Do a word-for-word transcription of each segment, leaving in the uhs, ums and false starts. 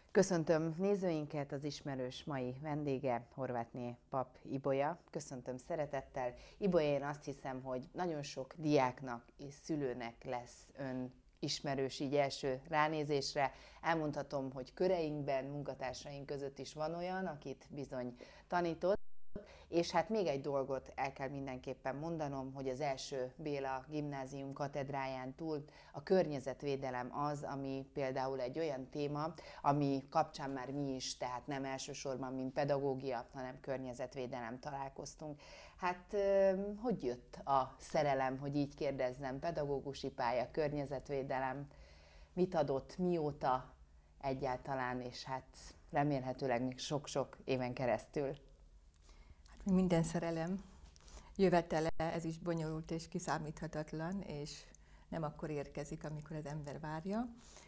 Köszöntöm nézőinket, az ismerős mai vendége Horvátné Pap Ibolya. Köszöntöm szeretettel. Ibolya, én azt hiszem, hogy nagyon sok diáknak és szülőnek lesz ön ismerős így első ránézésre. Elmondhatom, hogy köreinkben, munkatársaink között is van olyan, akit bizony tanított. És hát még egy dolgot el kell mindenképpen mondanom, hogy az első Béla Gimnázium katedráján túl a környezetvédelem az, ami például egy olyan téma, ami kapcsán már mi is, tehát nem elsősorban mint pedagógia, hanem környezetvédelem találkoztunk. Hát hogy jött a szerelem, hogy így kérdezzem, pedagógusi pálya, környezetvédelem, mit adott, mióta egyáltalán, és hát remélhetőleg még sok-sok éven keresztül. Minden szerelem jövetele, ez is bonyolult és kiszámíthatatlan, és nem akkor érkezik, amikor az ember várja.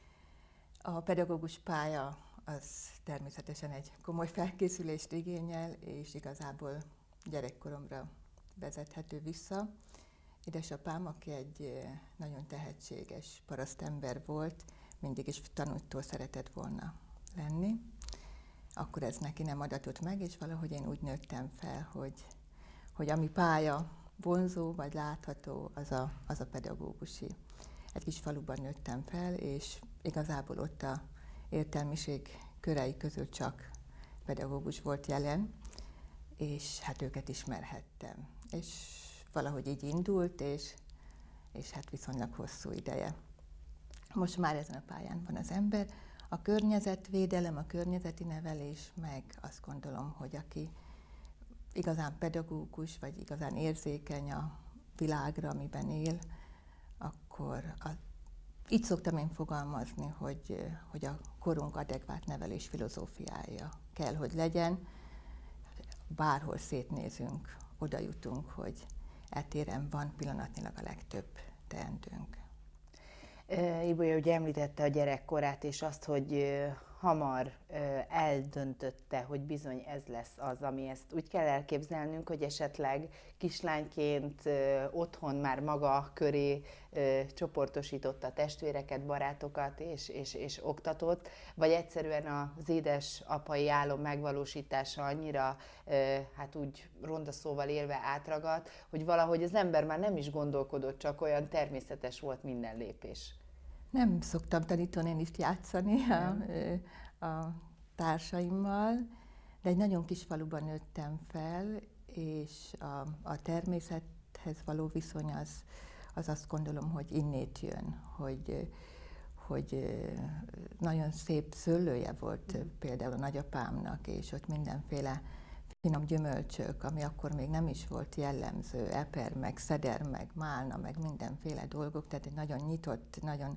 A pedagógus pálya az természetesen egy komoly felkészülést igényel, és igazából gyerekkoromra vezethető vissza. Édesapám, aki egy nagyon tehetséges parasztember volt, mindig is tanútól szeretett volna lenni. Akkor ez neki nem adatott meg, és valahogy én úgy nőttem fel, hogy, hogy ami pálya vonzó vagy látható, az a, az a pedagógusi. Egy kis faluban nőttem fel, és igazából ott a értelmiség körei közül csak pedagógus volt jelen, és hát őket ismerhettem. És valahogy így indult, és, és hát viszonylag hosszú ideje. Most már ezen a pályán van az ember. A környezetvédelem, a környezeti nevelés, meg azt gondolom, hogy aki igazán pedagógus, vagy igazán érzékeny a világra, amiben él, akkor a, így szoktam én fogalmazni, hogy, hogy a korunk adekvát nevelés filozófiája kell, hogy legyen. Bárhol szétnézünk, oda jutunk, hogy eltéren van pillanatnyilag a legtöbb teendőnk. Ibolya ugye említette a gyerekkorát, és azt, hogy hamar eldöntötte, hogy bizony ez lesz az, ami ezt úgy kell elképzelnünk, hogy esetleg kislányként otthon már maga köré csoportosította a testvéreket, barátokat és, és, és oktatott, vagy egyszerűen az édesapai álom megvalósítása annyira, hát úgy ronda szóval élve átragadt, hogy valahogy az ember már nem is gondolkodott, csak olyan természetes volt minden lépés. Nem szoktam tanítónénist játszani a, a társaimmal, de egy nagyon kis faluban nőttem fel, és a, a természethez való viszony az, az azt gondolom, hogy innét jön, hogy, hogy nagyon szép szőlője volt például a nagyapámnak, és ott mindenféle finom gyümölcsök, ami akkor még nem is volt jellemző, eper, meg szeder, meg málna, meg mindenféle dolgok, tehát egy nagyon nyitott, nagyon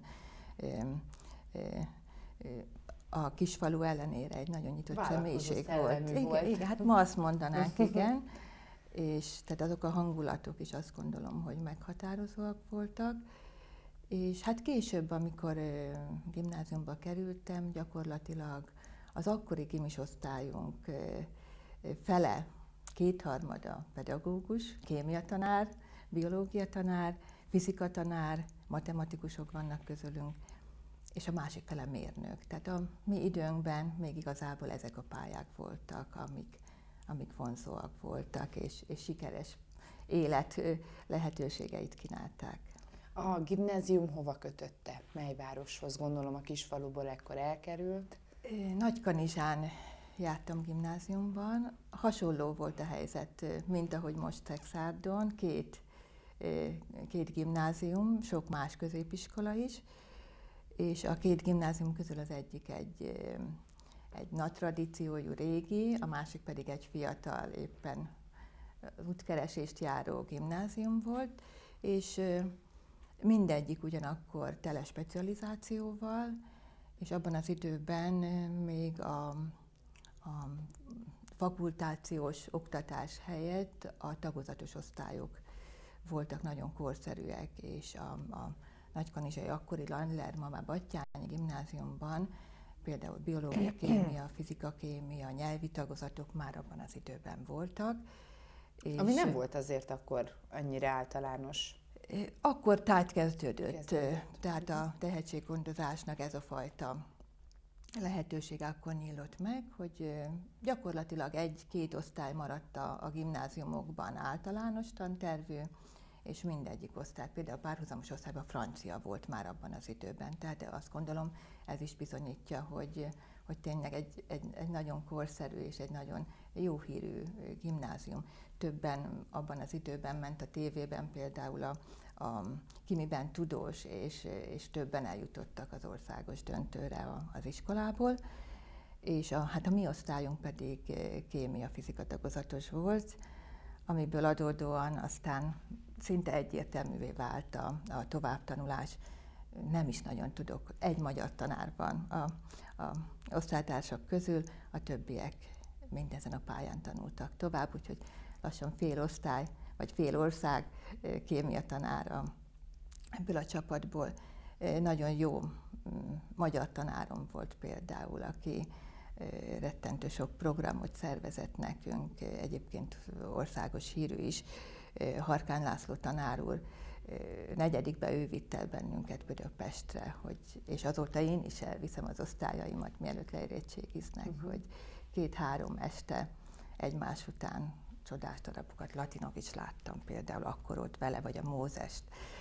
a kisfalu ellenére egy nagyon nyitott személyiség volt. Igen, igen, hát ma azt mondanánk, igen. És tehát azok a hangulatok is azt gondolom, hogy meghatározóak voltak. És hát később, amikor gimnáziumba kerültem, gyakorlatilag az akkori gimis osztályunk fele, kétharmada pedagógus, kémiatanár, biológiatanár, fizikatanár, matematikusok vannak közülünk, és a másik fele mérnök. Tehát a mi időnkben még igazából ezek a pályák voltak, amik, amik vonzóak voltak, és, és sikeres élet lehetőségeit kínálták. A gimnázium hova kötötte? Mely városhoz? Gondolom a kisfaluból ekkor elkerült. Nagykanizsán jártam gimnáziumban. Hasonló volt a helyzet, mint ahogy most Szexárdon. Két két gimnázium, sok más középiskola is, és a két gimnázium közül az egyik egy, egy nagy tradíciójú régi, a másik pedig egy fiatal, éppen útkeresést járó gimnázium volt, és mindegyik ugyanakkor telespecializációval, és abban az időben még a, a fakultációs oktatás helyett a tagozatos osztályok voltak nagyon korszerűek, és a, a nagykanizsai akkori Landler, ma már Batthyány gimnáziumban például biológia, kémia, fizika, kémia, nyelvi tagozatok már abban az időben voltak. És ami nem volt azért akkor annyira általános. Akkor tájt kezdődött, kezdődött. Tehát a tehetséggondozásnak ez a fajta lehetőség akkor nyílt meg, hogy gyakorlatilag egy-két osztály maradt a, a gimnáziumokban általános tantervű, és mindegyik osztály, például a párhuzamos osztályban francia volt már abban az időben. Tehát azt gondolom, ez is bizonyítja, hogy, hogy tényleg egy, egy, egy nagyon korszerű és egy nagyon jó hírű gimnázium. Többen abban az időben ment a tévében például a, a Kimiben tudós, és, és többen eljutottak az országos döntőre az iskolából. És a, hát a mi osztályunk pedig kémia-fizika tagozatos volt, amiből adódóan aztán szinte egyértelművé vált a, a továbbtanulás. Nem is nagyon tudok, egy magyar tanár van a, a osztálytársak közül, a többiek mindezen a pályán tanultak tovább, úgyhogy lassan fél osztály, vagy fél ország kémia tanára ebből a csapatból. Nagyon jó magyar tanárom volt például, aki rettentő sok programot szervezett nekünk, egyébként országos hírű is, Harkán László tanár úr. Negyedikbe ő vitt el bennünket Budapestre, hogy, és azóta én is elviszem az osztályaimat, mielőtt leérettségiznek, uh-huh. hogy két-három este egymás után csodás darabokat, latinok is láttam például akkor ott vele, vagy a Mózest,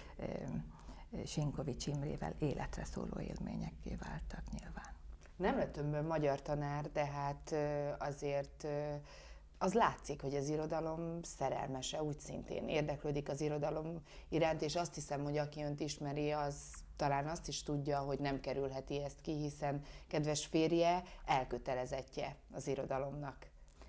Sinkovics Imrével életre szóló élményekké váltak nyilván. Nem lett önből magyar tanár, de hát azért az látszik, hogy az irodalom szerelmese, úgy szintén érdeklődik az irodalom iránt, és azt hiszem, hogy aki önt ismeri, az talán azt is tudja, hogy nem kerülheti ezt ki, hiszen kedves férje elkötelezettje az irodalomnak.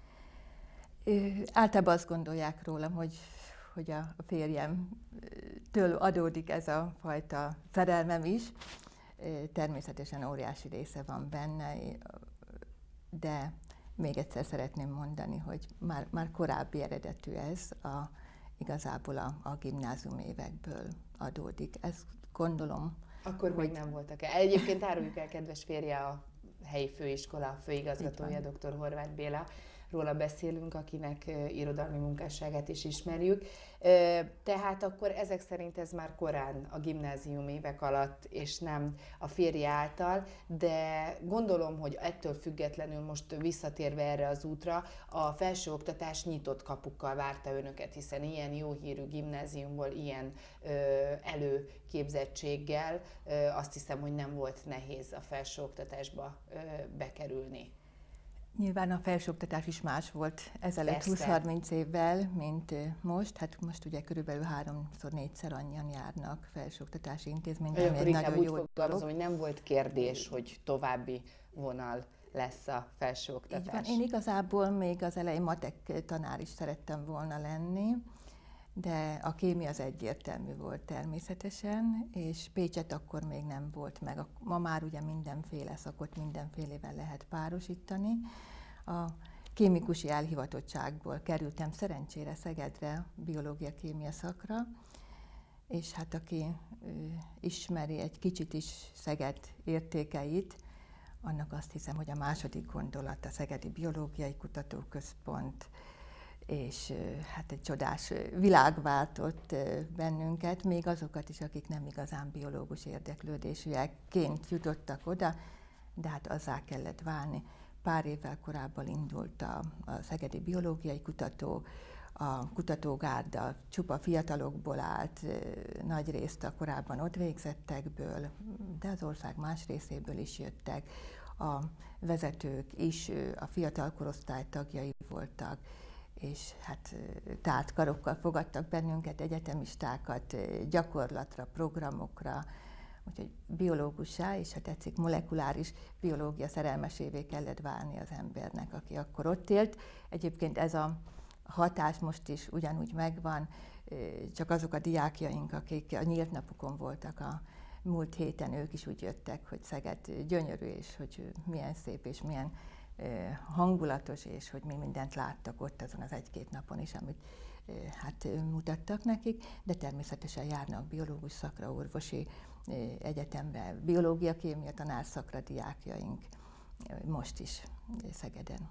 Ö, általában azt gondolják rólam, hogy, hogy a férjemtől adódik ez a fajta szerelmem is. Természetesen óriási része van benne, de még egyszer szeretném mondani, hogy már, már korábbi eredetű ez, a, igazából a, a gimnázium évekből adódik. Ezt gondolom. Akkor hogy... még nem voltak el. Egyébként áruljuk el, kedves férje, a helyi főiskola főigazgatója, dr. Horváth Béla. Róla beszélünk, akinek irodalmi munkásságát is ismerjük. Tehát akkor ezek szerint ez már korán a gimnázium évek alatt, és nem a férje által, de gondolom, hogy ettől függetlenül most visszatérve erre az útra, a felsőoktatás nyitott kapukkal várta önöket, hiszen ilyen jó hírű gimnáziumból, ilyen előképzettséggel azt hiszem, hogy nem volt nehéz a felsőoktatásba bekerülni. Nyilván a felsőoktatás is más volt ezelőtt húsz-harminc évvel, mint most. Hát most ugye körülbelül háromszor, négyszer annyian járnak felsőoktatási intézményben, ami egy nagyon jó dolog. Hogy nem volt kérdés, hogy további vonal lesz a felsőoktatás. Így van. Én igazából még az elején matek tanár is szerettem volna lenni, de a kémia az egyértelmű volt természetesen, és Pécset akkor még nem volt meg. Ma már ugye mindenféle szakot mindenfélevel lehet párosítani. A kémikusi elhivatottságból kerültem szerencsére Szegedre biológia-kémia szakra, és hát aki ismeri egy kicsit is Szeged értékeit, annak azt hiszem, hogy a második gondolat a Szegedi Biológiai Kutatóközpont, és hát egy csodás világ váltott bennünket, még azokat is, akik nem igazán biológus érdeklődésűekként jutottak oda, de hát azzá kellett válni. Pár évvel korábban indult a, a Szegedi Biológiai Kutató, a kutatógárda csupa fiatalokból állt, nagy részt a korábban ott végzettekből, de az ország más részéből is jöttek. A vezetők is a fiatal korosztály tagjai voltak, és hát tárt karokkal fogadtak bennünket, egyetemistákat, gyakorlatra, programokra, úgyhogy biológussá, és ha tetszik, molekuláris biológia szerelmesévé kellett válni az embernek, aki akkor ott élt. Egyébként ez a hatás most is ugyanúgy megvan, csak azok a diákjaink, akik a nyílt napokon voltak a múlt héten, ők is úgy jöttek, hogy Szeged gyönyörű, és hogy milyen szép, és milyen hangulatos, és hogy mi mindent láttak ott azon az egy-két napon is, amit hát mutattak nekik, de természetesen járnak biológus szakra, orvosi egyetemre, biológia-kémia tanárszakra diákjaink most is Szegeden.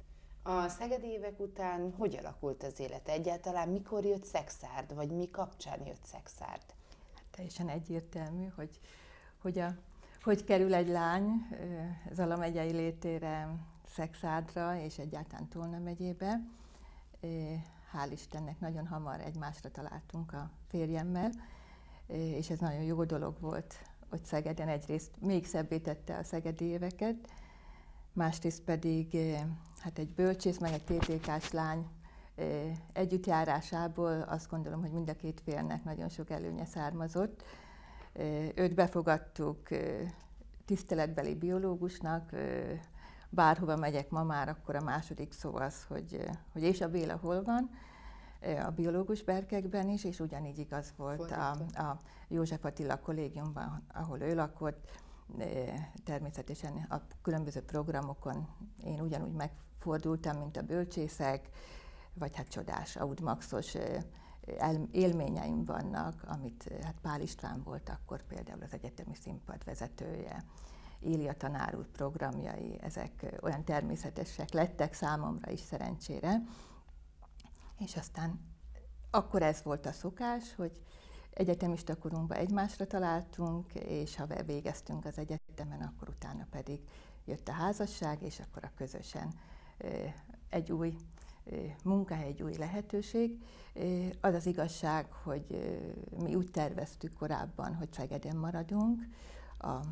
A szegedi évek után hogy alakult az élet? Egyáltalán mikor jött Szekszárd, vagy mi kapcsán jött Szekszárd? Hát teljesen egyértelmű, hogy, hogy a hogy kerül egy lány Zala megyei létére Szekszádra és egyáltalán Tolna megyébe. Hál' Istennek nagyon hamar egymásra találtunk a férjemmel, és ez nagyon jó dolog volt, hogy Szegeden egyrészt még szebbé tette a szegedi éveket, másrészt pedig hát egy bölcsész, meg egy té té ká-s lány együttjárásából azt gondolom, hogy mind a két félnek nagyon sok előnye származott. Őt befogadtuk tiszteletbeli biológusnak, bárhova megyek ma már, akkor a második szó az, hogy, hogy és a Béla hol van, a biológus berkekben is, és ugyanígy igaz volt a, a József Attila kollégiumban, ahol ő lakott. Természetesen a különböző programokon én ugyanúgy megfordultam, mint a bölcsészek, vagy hát csodás, Aud-Maxos élményeim vannak, amit hát Pál István volt akkor például az egyetemi színpad vezetője, Élia tanár úr programjai, ezek olyan természetesek lettek számomra is szerencsére. És aztán akkor ez volt a szokás, hogy egyetemista korunkban egymásra találtunk, és ha végeztünk az egyetemen, akkor utána pedig jött a házasság, és akkor a közösen egy új munkahely, egy új lehetőség. Az az igazság, hogy mi úgy terveztük korábban, hogy Szegeden maradunk. A, az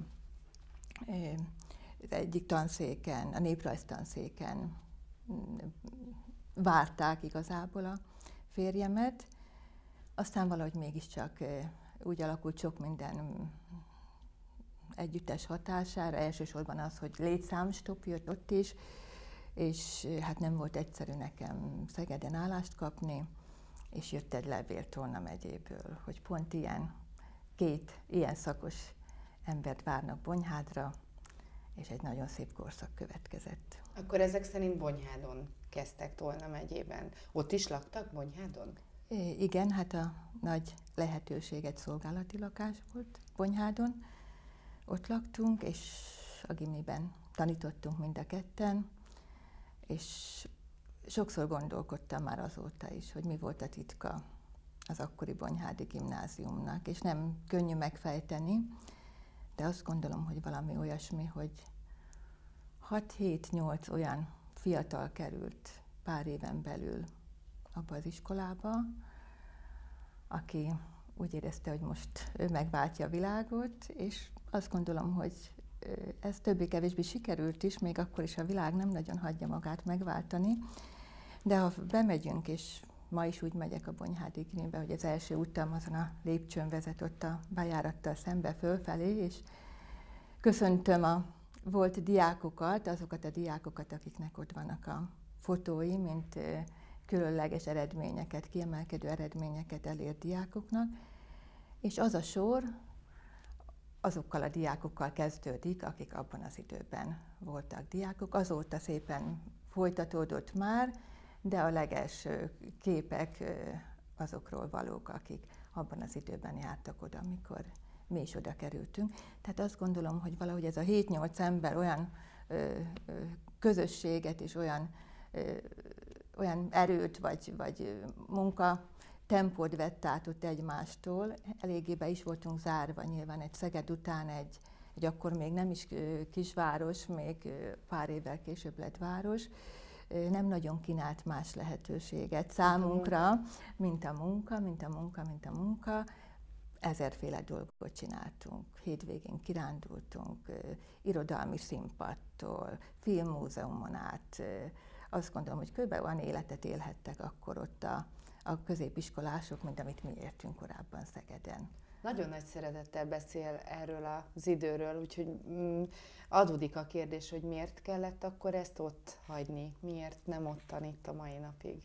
egyik tanszéken, a néprajztanszéken várták igazából a férjemet. Aztán valahogy mégiscsak úgy alakult sok minden együttes hatására, elsősorban az, hogy létszámstopp jött ott is, és hát nem volt egyszerű nekem Szegeden állást kapni, és jött egy levél Tolna megyéből, hogy pont ilyen, két ilyen szakos embert várnak Bonyhádra, és egy nagyon szép korszak következett. Akkor ezek szerint Bonyhádon kezdtek Tolna megyében. Ott is laktak Bonyhádon? É, igen, hát a nagy lehetőség egy szolgálati lakás volt Bonyhádon. Ott laktunk, és a gimiben tanítottunk mind a ketten, és sokszor gondolkodtam már azóta is, hogy mi volt a titka az akkori bonyhádi gimnáziumnak, és nem könnyű megfejteni, de azt gondolom, hogy valami olyasmi, hogy hat-hét-nyolc olyan fiatal került pár éven belül abba az iskolába, aki úgy érezte, hogy most ő megváltja a világot, és azt gondolom, hogy ez többé-kevésbé sikerült is, még akkor is a világ nem nagyon hagyja magát megváltani, de ha bemegyünk, és ma is úgy megyek a bonyhádi gimibe, hogy az első utam azon a lépcsőn vezet ott a bejárattal szembe fölfelé, és köszöntöm a volt diákokat, azokat a diákokat, akiknek ott vannak a fotói, mint különleges eredményeket, kiemelkedő eredményeket elért diákoknak, és az a sor azokkal a diákokkal kezdődik, akik abban az időben voltak diákok. Azóta szépen folytatódott már, de a legelső képek azokról valók, akik abban az időben jártak oda, amikor mi is oda kerültünk. Tehát azt gondolom, hogy valahogy ez a hét-nyolc ember olyan ö, ö, közösséget és olyan, ö, olyan erőt vagy, vagy munka tempót vett át ott egymástól. Eléggé be is voltunk zárva, nyilván egy Szeged után egy, egy akkor még nem is kisváros, még pár évvel később lett város, nem nagyon kínált más lehetőséget számunkra, mint a munka, mint a munka, mint a munka. Ezerféle dolgot csináltunk, hétvégén kirándultunk, irodalmi színpadtól, filmmúzeumon át. Azt gondolom, hogy kb. Olyan életet élhettek akkor ott a, a középiskolások, mint amit mi értünk korábban Szegeden. Nagyon nagy szeretettel beszél erről az időről, úgyhogy mm, adódik a kérdés, hogy miért kellett akkor ezt ott hagyni, miért nem ott tanít a mai napig?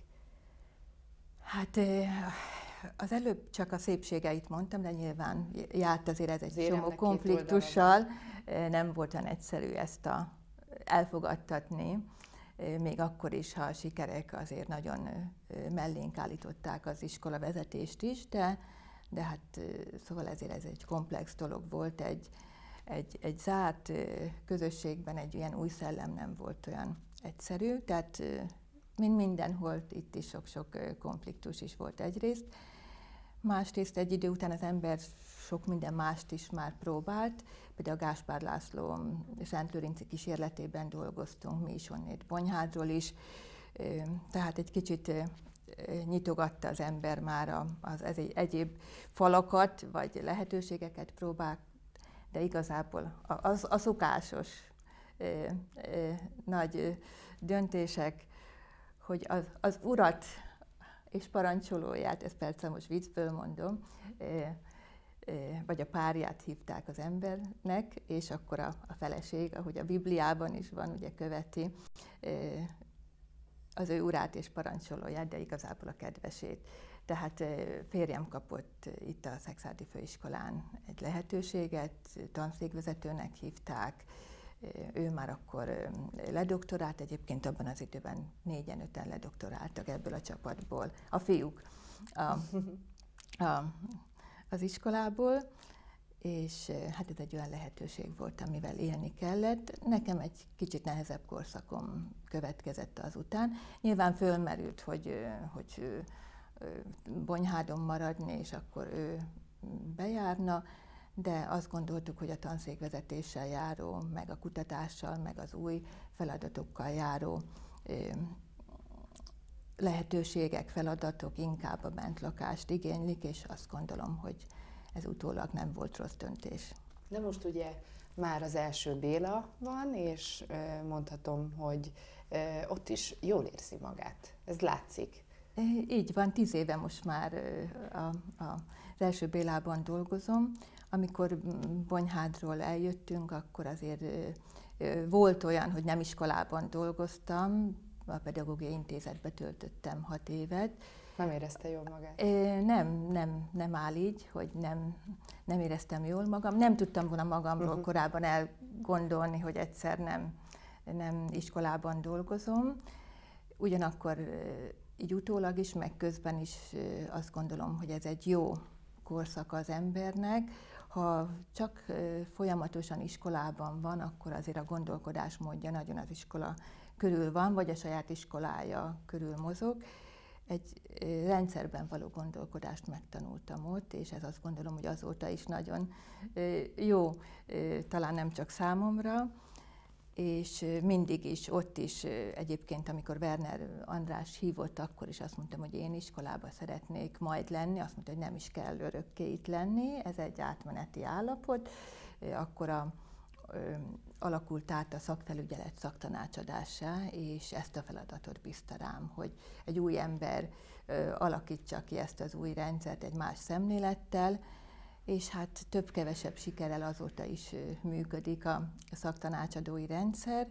Hát az előbb csak a szépségeit mondtam, de nyilván járt azért ez egy csomó konfliktussal, nem volt olyan egyszerű ezt a, elfogadtatni, még akkor is, ha a sikerek azért nagyon mellénk állították az iskola vezetést is, de, de hát szóval ezért ez egy komplex dolog volt, egy, egy, egy zárt közösségben egy ilyen új szellem nem volt olyan egyszerű, tehát mint mindenhol itt is sok-sok konfliktus is volt egyrészt. másrészt egy idő után az ember sok minden mást is már próbált, például a Gáspár László Szentlőrinci kísérletében dolgoztunk, mi is onnét Bonyhádról is, tehát egy kicsit nyitogatta az ember már az, az egyéb falakat, vagy lehetőségeket próbált, de igazából az, a szokásos ö, ö, nagy döntések, hogy az, az urat és parancsolóját, ezt persze most viccből mondom, ö, ö, vagy a párját hívták az embernek, és akkor a, a feleség, ahogy a Bibliában is van, ugye követi ö, az ő urát és parancsolóját, de igazából a kedvesét. Tehát férjem kapott itt a Szekszárdi Főiskolán egy lehetőséget, tanszékvezetőnek hívták, ő már akkor ledoktorált, egyébként abban az időben négyen, öten ledoktoráltak ebből a csapatból, a fiúk a, a, az iskolából, és hát ez egy olyan lehetőség volt, amivel élni kellett. Nekem egy kicsit nehezebb korszakom következett azután. Nyilván fölmerült, hogy, hogy Bonyhádon maradni, és akkor ő bejárna, de azt gondoltuk, hogy a tanszékvezetéssel járó, meg a kutatással, meg az új feladatokkal járó lehetőségek, feladatok inkább a bentlakást igénylik, és azt gondolom, hogy ez utólag nem volt rossz döntés. De most ugye már az első Béla van, és mondhatom, hogy ott is jól érzi magát. Ez látszik. Így van, tíz éve most már a, a, az első Bélában dolgozom. Amikor Bonyhádról eljöttünk, akkor azért volt olyan, hogy nem iskolában dolgoztam, a Pedagógiai Intézetbe töltöttem hat évet. Nem érezte jól magát? Nem, nem, nem áll így, hogy nem, nem éreztem jól magam. Nem tudtam volna magamról uh-huh. korábban elgondolni, hogy egyszer nem, nem iskolában dolgozom. Ugyanakkor így utólag is, meg közben is azt gondolom, hogy ez egy jó korszak az embernek. Ha csak folyamatosan iskolában van, akkor azért a gondolkodásmódja nagyon az iskola körül van, vagy a saját iskolája körül mozog. Egy rendszerben való gondolkodást megtanultam ott, és ez azt gondolom, hogy azóta is nagyon jó, talán nem csak számomra, és mindig is, ott is egyébként, amikor Werner András hívott, akkor is azt mondtam, hogy én iskolába szeretnék majd lenni, azt mondta, hogy nem is kell örökké itt lenni, ez egy átmeneti állapot. Akkor a, ö, alakult át a szakfelügyelet szaktanácsadássá, és ezt a feladatot bízta rám, hogy egy új ember ö, alakítsa ki ezt az új rendszert egy más szemlélettel, és hát több-kevesebb sikerrel azóta is működik a szaktanácsadói rendszer,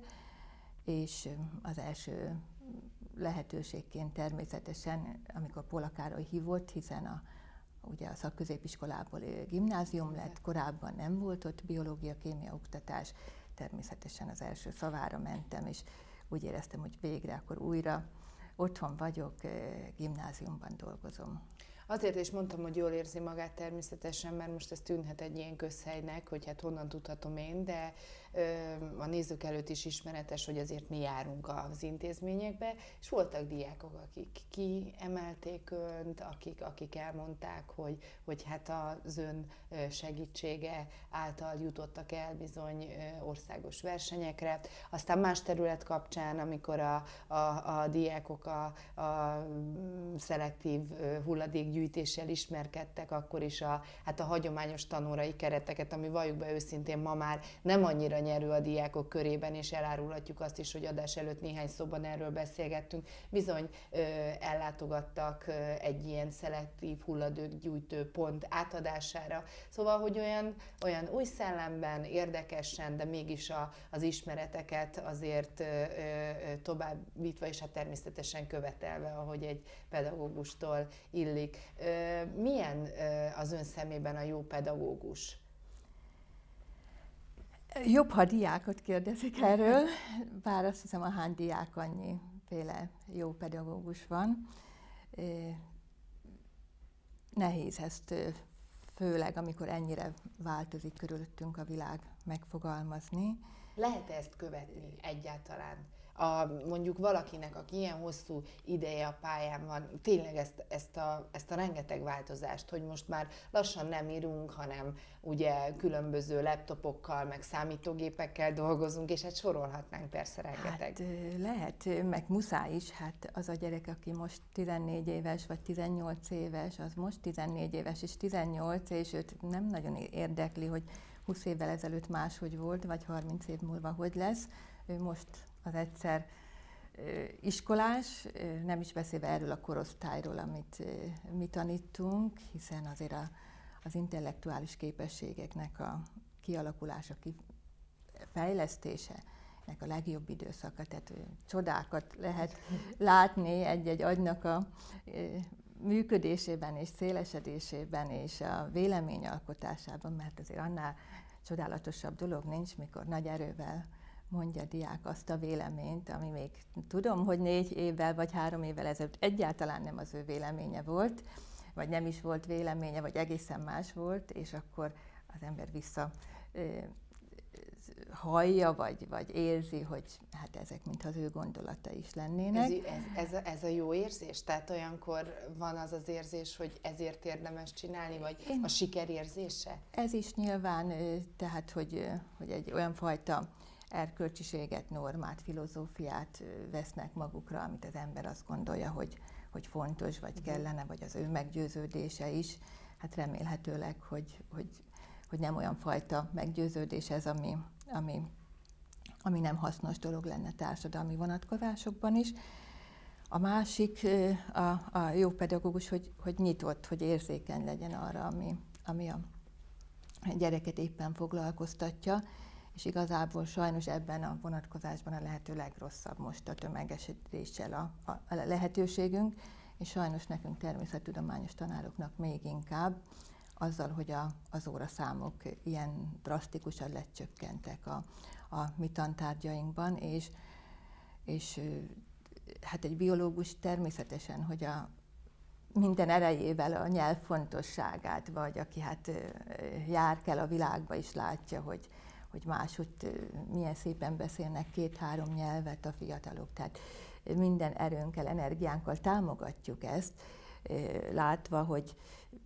és az első lehetőségként természetesen, amikor Pola Károly hívott, hiszen a, ugye a szakközépiskolából gimnázium lett, korábban nem volt ott biológia, kémia oktatás, természetesen az első szavára mentem, és úgy éreztem, hogy végre akkor újra otthon vagyok, gimnáziumban dolgozom. Azért is mondtam, hogy jól érzi magát természetesen, mert most ez tűnhet egy ilyen közhelynek, hogy hát honnan tudhatom én, de ö, a nézők előtt is ismeretes, hogy azért mi járunk az intézményekbe, és voltak diákok, akik kiemelték önt, akik, akik elmondták, hogy, hogy hát az ön segítsége által jutottak el bizony országos versenyekre. Aztán más terület kapcsán, amikor a, a, a diákok a, a szelektív hulladék gyűjtéssel ismerkedtek, akkor is a, hát a hagyományos tanórai kereteket, ami valljuk be őszintén ma már nem annyira nyerő a diákok körében, és elárulhatjuk azt is, hogy adás előtt néhány szóban erről beszélgettünk, bizony ö, ellátogattak ö, egy ilyen szelektív hulladékgyűjtő pont átadására. Szóval, hogy olyan, olyan új szellemben, érdekesen, de mégis a, az ismereteket azért ö, ö, továbbítva, és hát természetesen követelve, ahogy egy pedagógustól illik. Milyen az ön szemében a jó pedagógus? Jobb, ha diákot kérdezik erről, bár azt hiszem, ahány diák, annyiféle jó pedagógus van. Nehéz ezt, főleg amikor ennyire változik körülöttünk a világ, megfogalmazni. Lehet ezt követni egyáltalán? a, mondjuk valakinek, aki ilyen hosszú ideje a pályán van, tényleg ezt, ezt, a, ezt a rengeteg változást, hogy most már lassan nem írunk, hanem ugye különböző laptopokkal, meg számítógépekkel dolgozunk, és hát sorolhatnánk persze rengeteg. Hát lehet, meg muszáj is, hát az a gyerek, aki most tizennégy éves, vagy tizennyolc éves, az most tizennégy éves és tizennyolc, és őt nem nagyon érdekli, hogy húsz évvel ezelőtt máshogy volt, vagy harminc év múlva hogy lesz. Ő most az egyszer iskolás, nem is beszélve erről a korosztályról, amit mi tanítunk, hiszen azért a, az intellektuális képességeknek a kialakulása, fejlesztése, nek a legjobb időszaka, tehát csodákat lehet látni egy-egy agynak a működésében és szélesedésében és a véleményalkotásában, mert azért annál csodálatosabb dolog nincs, mikor nagy erővel mondja a diák azt a véleményt, ami még tudom, hogy négy évvel vagy három évvel ezelőtt egyáltalán nem az ő véleménye volt, vagy nem is volt véleménye, vagy egészen más volt, és akkor az ember vissza hallja, vagy, vagy érzi, hogy hát ezek mintha az ő gondolata is lennének. Ez, ez, ez, a, ez a jó érzés? Tehát olyankor van az az érzés, hogy ezért érdemes csinálni, vagy Én, a sikerérzése? Ez is nyilván, tehát, hogy, hogy egy olyan fajta erkölcsiséget, normát, filozófiát vesznek magukra, amit az ember azt gondolja, hogy, hogy fontos, vagy kellene, vagy az ő meggyőződése is. Hát remélhetőleg, hogy, hogy, hogy nem olyan fajta meggyőződés ez, ami, ami, ami nem hasznos dolog lenne társadalmi vonatkozásokban is. A másik, a, a jó pedagógus, hogy, hogy nyitott, hogy érzékeny legyen arra, ami, ami a gyereket éppen foglalkoztatja, és igazából sajnos ebben a vonatkozásban a lehető legrosszabb most a tömegesedéssel a, a, a lehetőségünk, és sajnos nekünk természettudományos tanároknak még inkább, azzal, hogy a, az óraszámok ilyen drasztikusan lecsökkentek a, a mi tantárgyainkban, és, és hát egy biológus természetesen, hogy a minden erejével a nyelv fontosságát, vagy aki hát jár kell a világba is látja, hogy, hogy máshogy milyen szépen beszélnek két-három nyelvet a fiatalok. Tehát minden erőnkkel, energiánkkal támogatjuk ezt, látva, hogy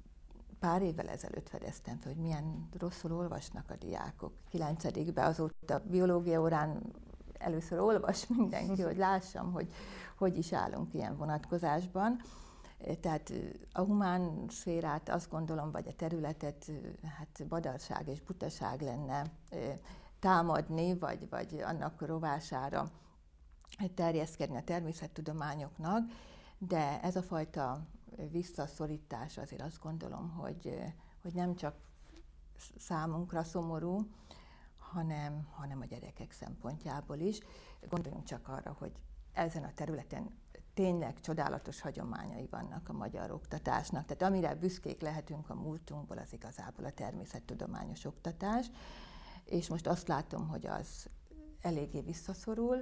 pár évvel ezelőtt fedeztem fel, hogy milyen rosszul olvasnak a diákok. Kilencedikben azóta biológia órán először olvas mindenki, hogy lássam, hogy hogy is állunk ilyen vonatkozásban. Tehát a humán szférát azt gondolom, vagy a területet hát badarság és butaság lenne támadni, vagy, vagy annak rovására terjeszkedni a természettudományoknak, de ez a fajta visszaszorítás azért azt gondolom, hogy, hogy nem csak számunkra szomorú, hanem, hanem a gyerekek szempontjából is. Gondoljunk csak arra, hogy ezen a területen tényleg csodálatos hagyományai vannak a magyar oktatásnak. Tehát amire büszkék lehetünk a múltunkból, az igazából a természettudományos oktatás. És most azt látom, hogy az eléggé visszaszorul.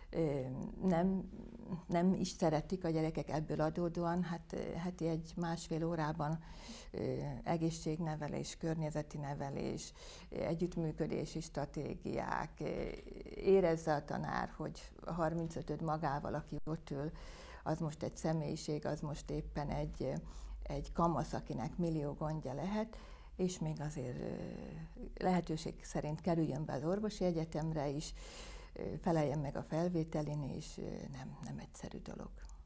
Nem, nem is szeretik a gyerekek ebből adódóan, hát heti egy másfél órában egészségnevelés, környezeti nevelés, együttműködési stratégiák, érezze a tanár, hogy a harmincötöd magával, aki ott ül, az most egy személyiség, az most éppen egy, egy kamasz, akinek millió gondja lehet, és még azért lehetőség szerint kerüljön be az orvosi egyetemre is, feleljen meg a felvételin, és nem, nem egyszerű dolog.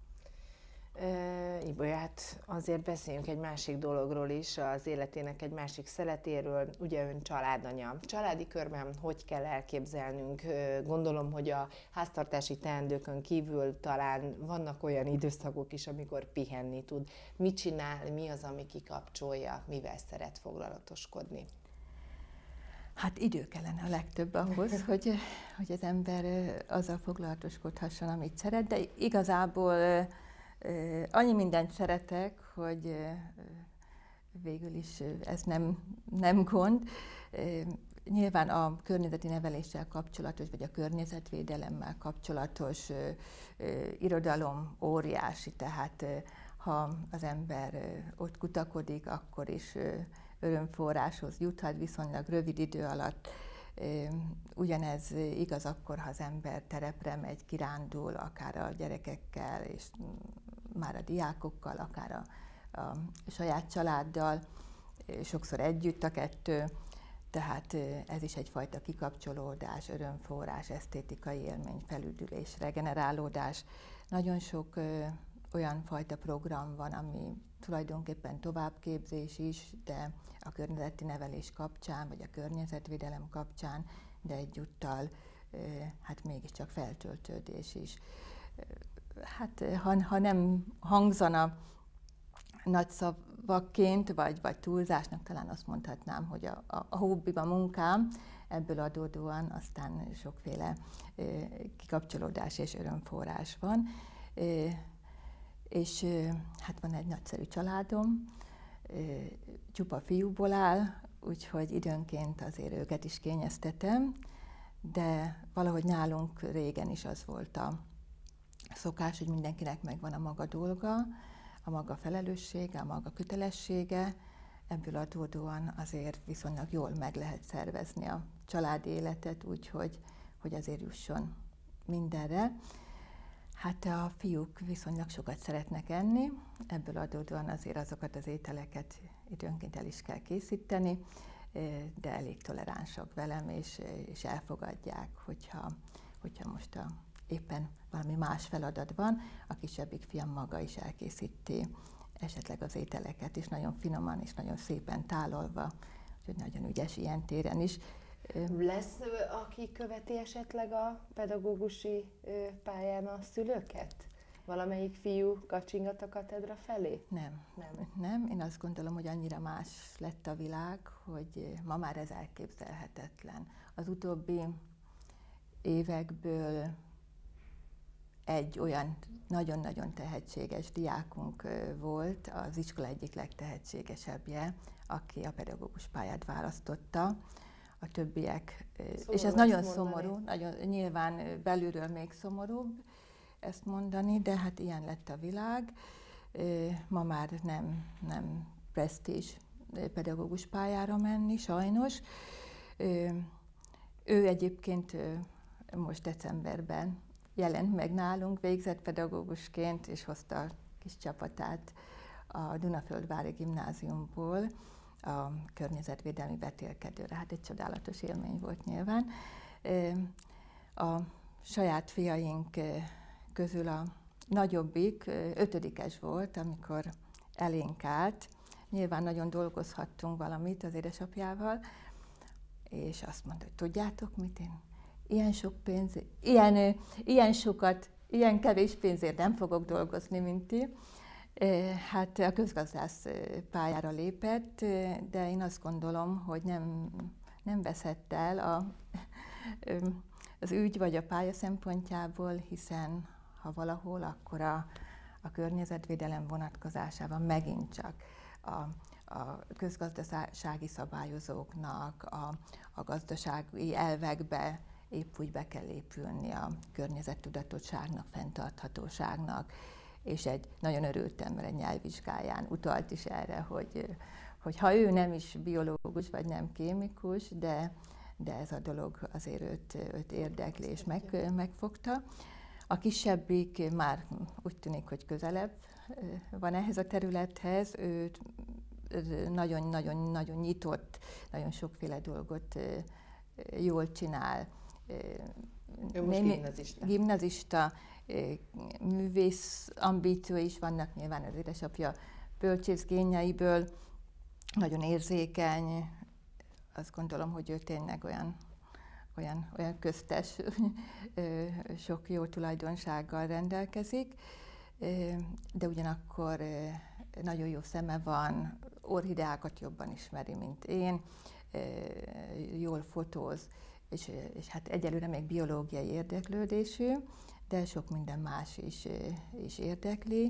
E, Ibolya, hát azért beszéljünk egy másik dologról is, az életének egy másik szeletéről, ugye ön családanya. Családi körben hogy kell elképzelnünk? Gondolom, hogy a háztartási teendőkön kívül talán vannak olyan időszakok is, amikor pihenni tud. Mit csinál, mi az, ami kikapcsolja, mivel szeret foglalatoskodni? Hát idő kellene a legtöbb ahhoz, hogy, hogy az ember azzal foglalatoskodhasson, amit szeret, de igazából annyi mindent szeretek, hogy végül is ez nem, nem gond. Nyilván a környezeti neveléssel kapcsolatos, vagy a környezetvédelemmel kapcsolatos irodalom óriási, tehát ha az ember ott kutakodik, akkor is örömforráshoz juthat viszonylag rövid idő alatt, Ugyanez igaz akkor, ha az ember terepre megy, kirándul, akár a gyerekekkel, és már a diákokkal, akár a, a saját családdal, sokszor együtt a kettő, tehát ez is egyfajta kikapcsolódás, örömforrás, esztétikai élmény, felüdülés, regenerálódás. Nagyon sok olyan fajta program van, ami tulajdonképpen továbbképzés is, de a környezeti nevelés kapcsán, vagy a környezetvédelem kapcsán, de egyúttal hát mégiscsak feltöltődés is. Hát ha, ha nem hangzana nagy szavakként, vagy, vagy túlzásnak, talán azt mondhatnám, hogy a, a, a hobbim, a munkám, ebből adódóan aztán sokféle kikapcsolódás és örömforrás van. És hát van egy nagyszerű családom, csupa fiúból áll, úgyhogy időnként azért őket is kényeztetem, de valahogy nálunk régen is az volt a szokás, hogy mindenkinek megvan a maga dolga, a maga felelőssége, a maga kötelessége, ebből adódóan azért viszonylag jól meg lehet szervezni a családi életet, úgyhogy hogy azért jusson mindenre. Hát a fiúk viszonylag sokat szeretnek enni, ebből adódóan azért azokat az ételeket időnként el is kell készíteni, de elég toleránsak velem, és, és elfogadják, hogyha, hogyha most a, éppen valami más feladat van, a kisebbik fiam maga is elkészíti esetleg az ételeket, és nagyon finoman és nagyon szépen tálolva, úgyhogy nagyon ügyes ilyen téren is. Lesz, aki követi esetleg a pedagógusi pályán a szülőket? Valamelyik fiú kacsingat a katedra felé? Nem, nem, nem. Én azt gondolom, hogy annyira más lett a világ, hogy ma már ez elképzelhetetlen. Az utóbbi évekből egy olyan nagyon-nagyon tehetséges diákunk volt, az iskola egyik legtehetségesebbje, aki a pedagógus pályát választotta. A többiek, szomorú, és ez nagyon szomorú, nagyon, nyilván belülről még szomorúbb ezt mondani, de hát ilyen lett a világ. Ma már nem, nem presztízs pedagógus pályára menni, sajnos. Ő egyébként most decemberben jelent meg nálunk végzettpedagógusként, és hozta a kis csapatát a Dunaföldvári Gimnáziumból a környezetvédelmi vetélkedőre. Hát egy csodálatos élmény volt nyilván. A saját fiaink közül a nagyobbik ötödikes volt, amikor elénk állt. Nyilván nagyon dolgozhattunk valamit az édesapjával, és azt mondta, hogy tudjátok mit, én ilyen sok pénz, ilyen, ilyen sokat, ilyen kevés pénzért nem fogok dolgozni, mint ti. Hát a közgazdász pályára lépett, de én azt gondolom, hogy nem, nem veszett el a, az ügy vagy a pálya szempontjából, hiszen ha valahol, akkor a, a környezetvédelem vonatkozásában megint csak a, a közgazdasági szabályozóknak, a, a gazdasági elvekbe épp úgy be kell épülni a környezettudatottságnak, fenntarthatóságnak, és egy, nagyon örültem, mert egy nyelvvizsgáján utalt is erre, hogy, hogy ha ő nem is biológus, vagy nem kémikus, de, de ez a dolog azért őt, őt érdekli és meg, megfogta. A kisebbik már úgy tűnik, hogy közelebb van ehhez a területhez, ő nagyon-nagyon-nagyon nyitott, nagyon sokféle dolgot jól csinál. Ő most Némi, gimnazista. Gimnazista, művész ambíciói is vannak, nyilván az édesapja bölcsészgényeiből, nagyon érzékeny, azt gondolom, hogy ő tényleg olyan, olyan, olyan köztes, sok jó tulajdonsággal rendelkezik, de ugyanakkor nagyon jó szeme van, orchideákat jobban ismeri, mint én, jól fotóz, és, és hát egyelőre még biológiai érdeklődésű, de sok minden más is, is érdekli.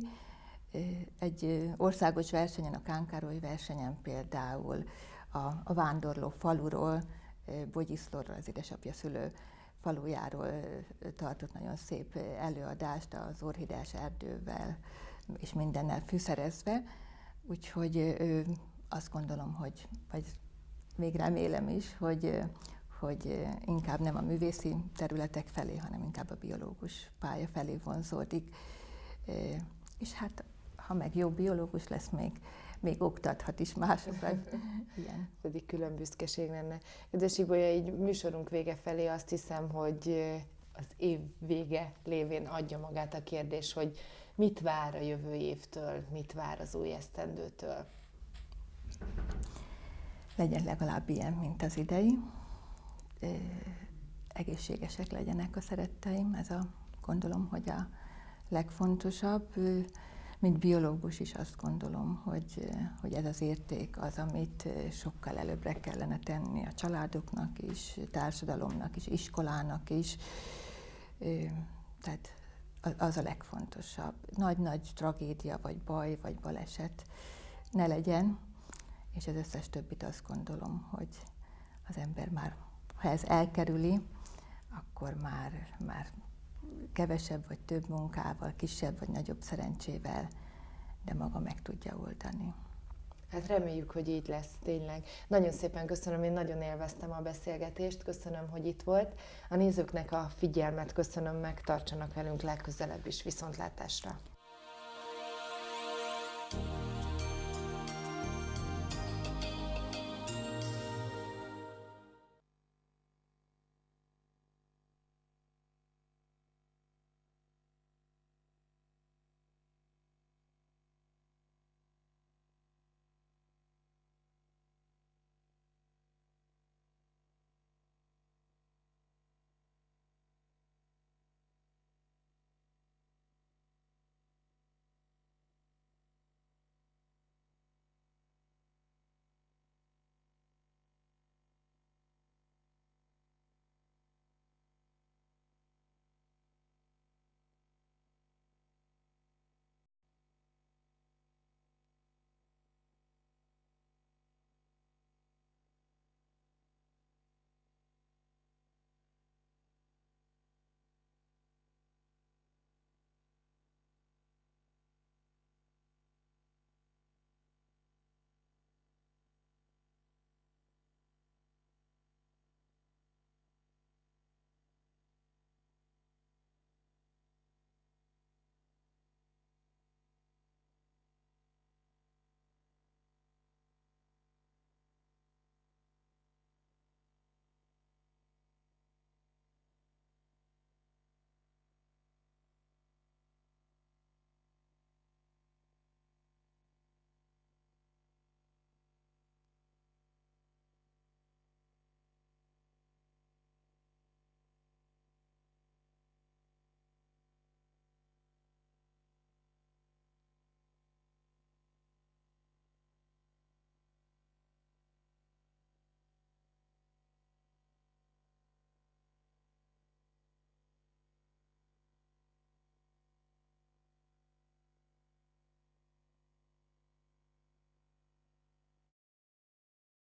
Egy országos versenyen, a Kán Károly versenyen például a, a vándorló faluról, Bogyiszlóról, az édesapja szülő falujáról tartott nagyon szép előadást az orchideás erdővel és mindennel fűszerezve, úgyhogy azt gondolom, hogy, vagy még remélem is, hogy hogy inkább nem a művészi területek felé, hanem inkább a biológus pálya felé vonzódik. És hát, ha meg jó biológus lesz, még, még oktathat is másokat. Igen. Pedig külön büszkeség lenne. Kedves Ibolya, így műsorunk vége felé azt hiszem, hogy az év vége lévén adja magát a kérdés, hogy mit vár a jövő évtől, mit vár az új esztendőtől? Legyen legalább ilyen, mint az idei. Egészségesek legyenek a szeretteim, ez a, gondolom, hogy a legfontosabb. Mint biológus is azt gondolom, hogy, hogy ez az érték az, amit sokkal előbbre kellene tenni a családoknak is, társadalomnak is, iskolának is. Tehát az a legfontosabb. Nagy-nagy tragédia, vagy baj, vagy baleset ne legyen, és az összes többit azt gondolom, hogy az ember már, ha ez elkerüli, akkor már, már kevesebb vagy több munkával, kisebb vagy nagyobb szerencsével, de maga meg tudja oldani. Hát reméljük, hogy így lesz, tényleg. Nagyon szépen köszönöm, én nagyon élveztem a beszélgetést, köszönöm, hogy itt volt. A nézőknek a figyelmet köszönöm meg, tartsanak velünk legközelebb is, viszontlátásra!